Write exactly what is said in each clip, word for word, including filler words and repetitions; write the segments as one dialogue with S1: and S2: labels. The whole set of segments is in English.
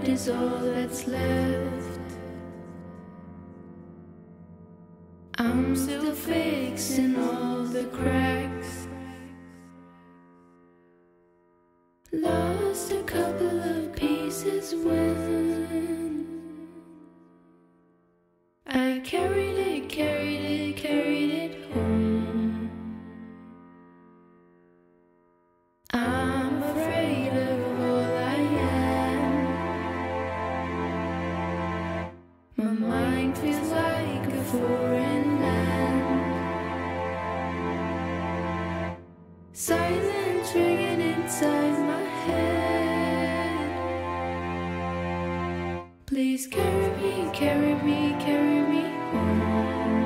S1: pride is all that's left. I'm still fixing all the cracks. Lost a couple of pieces when I carried it, carried it, carried it home. I'm afraid of all I am. My mind feels like a foreign land. Silence ringing inside my head. Please carry me, carry me, carry me home.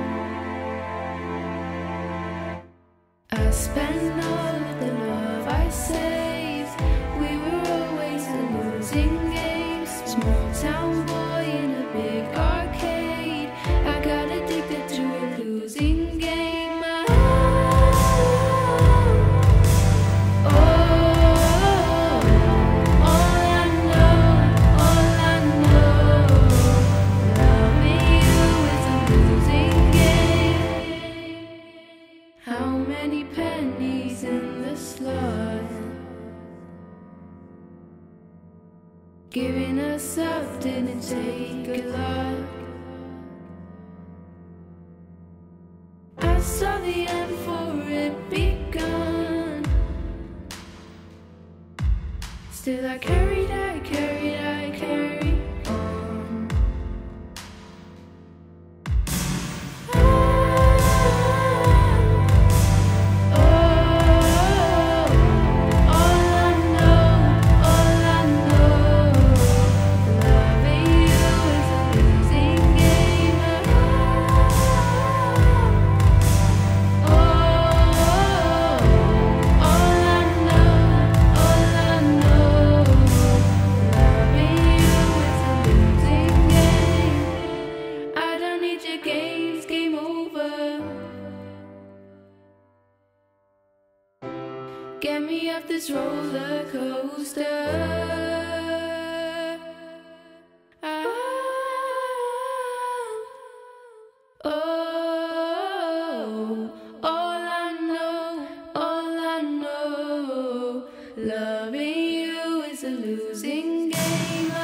S1: I spent all of the love I saved. We were always the losing games. Small town boy in a big arcade. I got addicted to a losing game. I pennies in the slot, giving us up didn't take a lot. I saw the end for it begun. Still I carried, I carried, I carried on. Get me off this roller coaster. Ah, oh, all I know, all I know, loving you is a losing game.